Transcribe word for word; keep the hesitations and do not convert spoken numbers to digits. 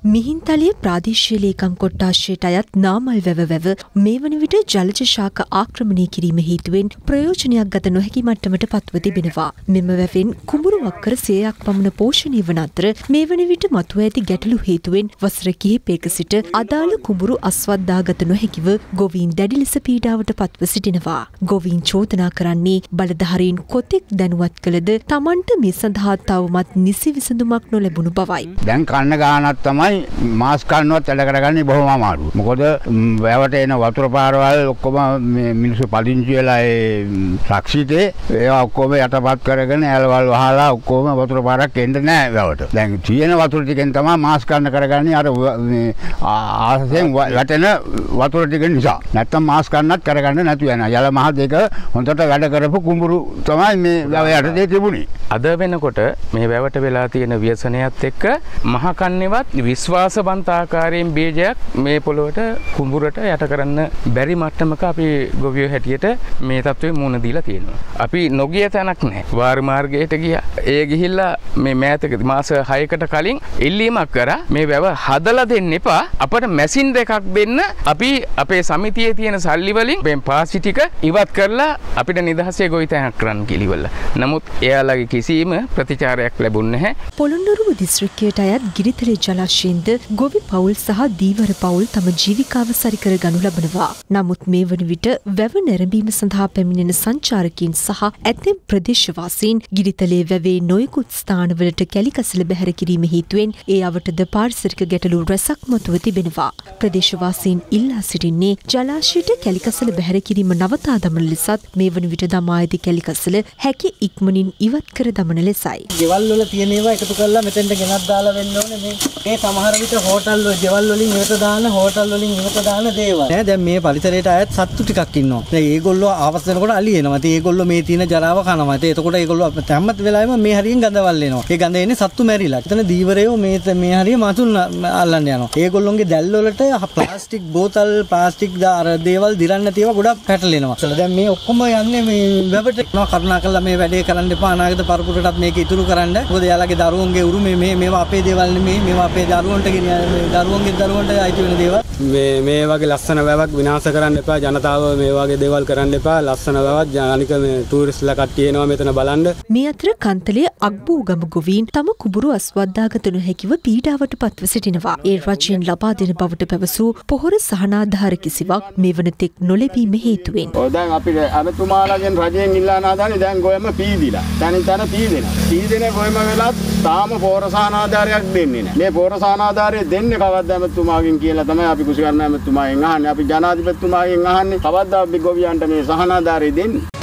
මිහින්තලයේ ප්‍රාදේශීය ලේකම් කොට්ටාශයට අයත් නාමල් වැව වැව මේ වන විට ජලජ ශාක ආක්‍රමණය කිරීම හේතුවෙන් ප්‍රයෝජනයක් ගත නොහැකි මට්ටමට පත්ව තිබෙනවා. මෙම වැවෙන් කුඹුරු වක්කර සියයක් පමණ පෝෂණය වන අතර මේ වන විට මතුව ඇති ගැටලු හේතුවෙන් වසර කිහිපයක සිට අදාළ කුඹුරු අස්වද්දාගත නොහැකිව ගොවීන් දැඩි ලෙස පීඩාවට පත්ව සිටිනවා. ගොවීන් චෝදනා කරන්නේ බලධාරීන් කොතෙක් දැනුවත් කළද Tamanට මේ සඳහා තවමත් නිසි විසඳුමක් නොලැබුණු බවයි. දැන් කන්න ගානක් තමයි මාස් කන්නවත් වැඩ කරගන්නේ බොහොම අමාරුයි. මොකද වැවට එන වතුර පාරවල් ඔක්කොම මේ මිනිස්සු පදිංචි වෙලා ඒ සාක්ෂිතේ ඒවා ඔක්කොම යටපත් කරගෙන ඇලවල් වහලා ඔක්කොම වතුර පාරක් එන්න නැහැ වැවට. දැන් තියෙන වතුර ටිකෙන් තමයි මාස් කන්න කරගන්නේ අර මේ ආසෙන් වැටෙන වතුර ටික නිසා. නැත්තම් මාස් කන්නත් කරගන්න නැතු වෙනවා. යල මහ දෙක හොඳට වැඩ කරපු කුඹුරු තමයි මේ වැව යටතේ තිබුණේ. අද වෙනකොට මේ වැවට වෙලා තියෙන ව්‍යසනයත් එක්ක මහ කන්නේවත් විශ්වාසවන්ත ආකාරයෙන් බීජයක් මේ පොළොවට කුඹුරට යට කරන්න බැරි මට්ටමක අපි ගොවියෝ හැටියට මේ තත්ත්වෙ මුහුණ දීලා තියෙනවා. අපි නොගිය තැනක් නැහැ. වාර මාර්ගයට ගියා. ඒ ගිහිල්ලා මේ මෑතක මාස හයකට කලින් ඉල්ලීමක් කරා මේ වැව හදලා දෙන්න එපා. අපට මැෂින් දෙකක් දෙන්න. අපි අපේ සමිතියේ තියෙන සල්ලි වලින් මේ පාසි ටික ඉවත් කරලා අපිට නිදහසේ ගොවි තැනක් කරන්න කිලිවල. නමුත් එයාලගේ කිසිම ප්‍රතිචාරයක් ලැබුණේ නැහැ. පොළොන්නරුව දිස්ත්‍රික්කයට අයත් ගිරිතලේ ජලාශයෙන්ද ගොවි පවුල් සහ දීවර පවුල් තම ජීවිකාව සරිකර ගනු ලබනවා. නමුත් මේ වන විට වැව නැරඹීම සඳහා පැමිණෙන සංචාරකයන් සහ ඇතැම් ප්‍රදේශවාසීන් ගිරිතලේ වැවේ නොයෙකුත් ස්ථානවලට කැලිකසල බැහැර කිරීම හේතුවෙන් ඒ අවටද පාරිසරික ගැටලු රැසක් මතුව තිබෙනවා. ප්‍රදේශවාසීන් ඉල්ලා සිටින්නේ ජලාශයට කැලිකසල බැහැර කිරීම නවතා දමන ලෙසත් මේ වන විට දමා ඇති කැලිකසල හැකි ඉක්මනින් ඉවත් කර දමන ලෙසයි. ගෙවල් වල තියෙන ඒවා එකතු කරලා මෙතෙන්ට ගෙනත් දාලා වෙන්න ඕනේ මේ. මේ සමහර විට හෝටල් වල ගෙවල් වලින් ඉවත දාන හෝටල් වලින් ඉවත දාන දේවල්. නෑ දැන් මේ පරිසරයට අයත් සත්තු ටිකක් ඉන්නවා. දැන් ඒගොල්ලෝ ආවස් වෙනකොට අලියනවා. ඉතින් ඒගොල්ලෝ මේ තියෙන ජරාව කනවා. ඉතින් එතකොට ඒගොල්ලෝ හැමත් වෙලාවෙම මේ හරියෙන් ගඳවල් එනවා. ඒ ගඳ එන්නේ සත්තු මැරිලා. එතන දීවරයෝ මේ මේ හරිය මතුන් අල්ලන්න යනවා. ඒගොල්ලොන්ගේ දැල් වලට ප්ලාස්ටික් බෝතල් ප්ලාස්ටික් දාර දේවල් දිරන්න තියව ගොඩක් පැටලෙනවා. දැන් මේ ඔක්කොම යන්නේ මේ වෙබට කරුණා කරලා මේ වැඩේ කරන්න එපා. අනාගත පරපුරටත් මේක ඉතුරු කරන්න. මොකද එයාලගේ දරුවන්ගේ උරුමේ මේ මේවා අපේ දේවල් නෙමෙයි. මේවා අපේ දරුවන්ට ගෙන දරුවන්ගේ දරුවන්ට අයිති වෙන දේවල්. මේ මේ වගේ ලස්සන වැවක් විනාශ කරන්න එපා. ජනතාව මේ වගේ දේවල් කරන්න එපා. ලස්සන වැවක් අනික මේ ටූරිස්ට්ලා කට්ටිය එනවා මෙතන බලන්න. මේ අතර කන්තලේ අග්බෝගම ගොවීන් තම කුඹුරු අස්වද්දාගත නොහැකිව පීඩාවට පත්ව සිටිනවා. ඒ රජයෙන් ලබා දෙන බවට පැවසූ පොහොර සහනාධාර කිසිවක් මේ වන තෙක් නොලැබීම හේතුවෙන්. ඔය දැන් අපිට අමතුමාලාගෙන් රජයෙන් ඉල්ලා නාදානේ දැන් ගොයම පීදිලා. තනින් තන පීදෙනවා. පීදෙන ගොයම වෙලත් තාම පොහොර සහනාධාරයක් දෙන්නේ නැහැ. මේ පොහොර සහනාධාරය දෙන්නේ කවද්ද අමතුමාගෙන් කියලා තමයි අපි කුසිකරණ අමතුමාගෙන් අහන්නේ. අපි ජනාධිපතිතුමාගෙන් අහන්නේ කවද්ද අපි ගොවියන්ට මේ සහනාධාරය දෙන්නේ.